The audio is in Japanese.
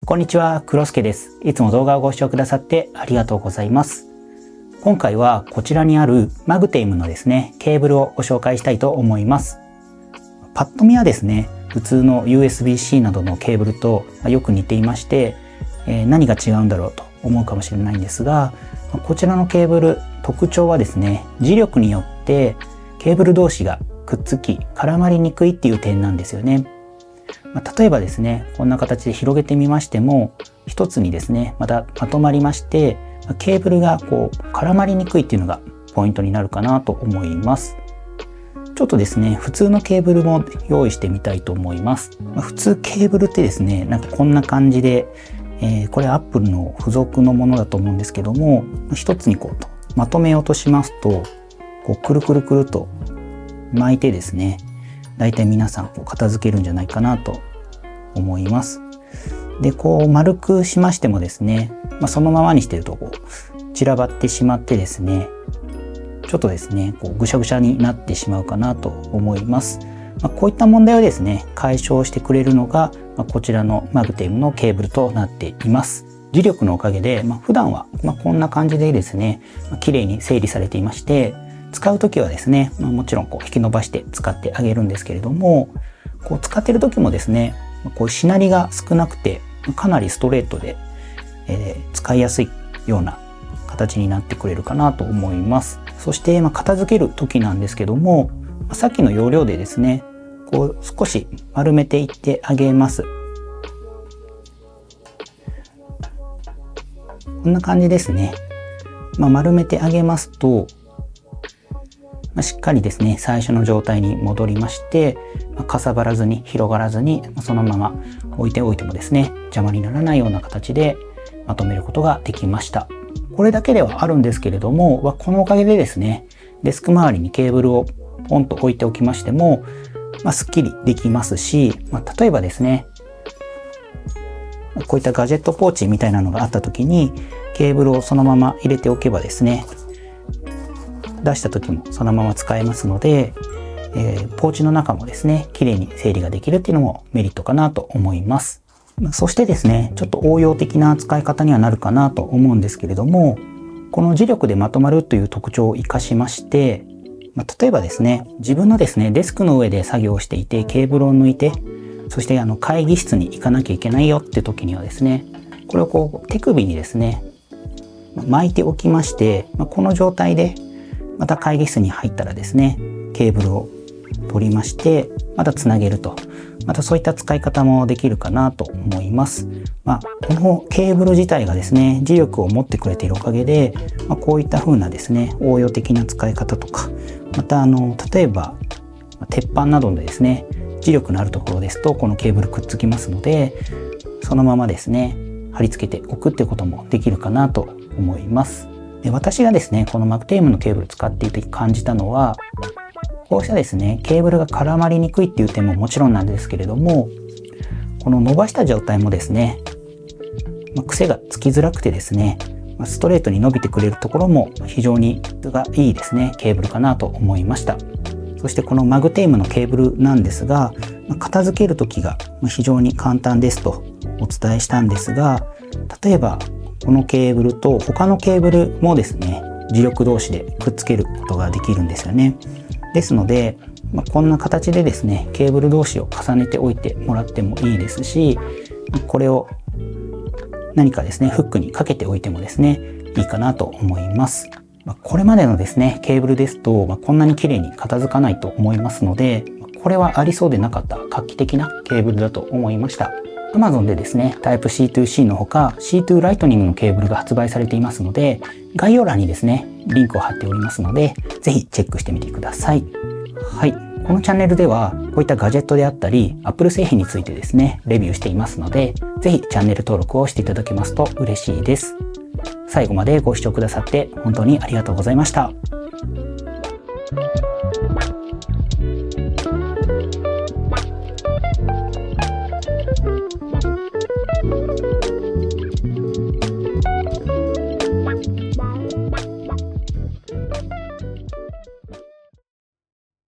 こんにちは、黒助です。いつも動画をご視聴くださってありがとうございます。今回はこちらにあるマグテイムのですね、ケーブルをご紹介したいと思います。パッと見はですね、普通の USB-C などのケーブルとよく似ていまして、何が違うんだろうと思うかもしれないんですが、こちらのケーブル、特徴はですね、磁力によってケーブル同士がくっつき絡まりにくいっていう点なんですよね。例えばですね、こんな形で広げてみましても、一つにですね、まとまりまして、ケーブルが絡まりにくいっていうのがポイントになるかなと思います。ちょっとですね、普通のケーブルも用意してみたいと思います。普通ケーブルってですね、こんな感じで、これ Apple の付属のものだと思うんですけども、一つにまとめようとしますと、くるくるくると巻いてですね、だいたい皆さん片付けるんじゃないかなと思います。で、丸くしましてもですね、そのままにしてると散らばってしまってですね、ちょっとですね、ぐしゃぐしゃになってしまうかなと思います。こういった問題をですね、解消してくれるのが、こちらのマグテイムのケーブルとなっています。磁力のおかげで、普段はこんな感じでですね、綺麗に整理されていまして、使うときはですね、もちろん引き伸ばして使ってあげるんですけれども、使っている時もですね、しなりが少なくて、かなりストレートで、使いやすいような形になってくれるかなと思います。そして、片付ける時なんですけども、さっきの要領でですね、少し丸めていってあげます。こんな感じですね。丸めてあげますと、しっかりですね、最初の状態に戻りまして、かさばらずに広がらずに、そのまま置いておいてもですね、邪魔にならないような形でまとめることができました。これだけではあるんですけれども、このおかげでですね、デスク周りにケーブルをポンと置いておきましても、すっきりできますし、例えばですね、こういったガジェットポーチみたいなのがあった時に、ケーブルをそのまま入れておけばですね、出した時もそのまま使えますので、ポーチの中もですね、綺麗に整理ができるっていうのもメリットかなと思います。そしてですね、ちょっと応用的な使い方にはなるかなと思うんですけれども、この磁力でまとまるという特徴を活かしまして、例えばですね、自分のですね、デスクの上で作業していてケーブルを抜いて、そして会議室に行かなきゃいけないよって時にはですね、これを手首にですね、巻いておきまして、この状態でまた会議室に入ったらですね、ケーブルを取りまして、またつなげると。またそういった使い方もできるかなと思います。このケーブル自体がですね、磁力を持ってくれているおかげで、こういった風なですね、応用的な使い方とか、また例えば、鉄板などでですね、磁力のあるところですと、このケーブルくっつきますので、そのままですね、貼り付けておくってこともできるかなと思います。で、私がですね、このマグテイムのケーブル使っていて感じたのは、こうしたですね、ケーブルが絡まりにくいっていう点ももちろんなんですけれども、この伸ばした状態もですね、癖がつきづらくてですね、ストレートに伸びてくれるところも非常にいいですね、ケーブルかなと思いました。そしてこのマグテイムのケーブルなんですが、片付ける時が非常に簡単ですとお伝えしたんですが、例えばこのケーブルと他のケーブルもですね、磁力同士でくっつけることができるんですよね。ですので、こんな形でですね、ケーブル同士を重ねておいてもらってもいいですし、これを何かですね、フックにかけておいてもですね、いいかなと思います。これまでのですね、ケーブルですと、こんなに綺麗に片付かないと思いますので、これはありそうでなかった画期的なケーブルだと思いました。Amazon でですね、Type-C to C のほか C to Lightning のケーブルが発売されていますので、概要欄にですね、リンクを貼っておりますので、ぜひチェックしてみてください。はい。このチャンネルでは、こういったガジェットであったり、Apple 製品についてですね、レビューしていますので、ぜひチャンネル登録をしていただけますと嬉しいです。最後までご視聴くださって本当にありがとうございました。